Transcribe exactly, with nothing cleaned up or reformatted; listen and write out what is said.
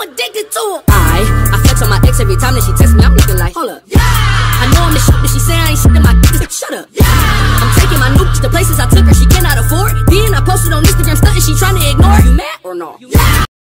addicted to him. I, I flex on my ex every time that she text me, I'm looking like, hold up. Yeah. I know I'm the shit, but she say I ain't shit in my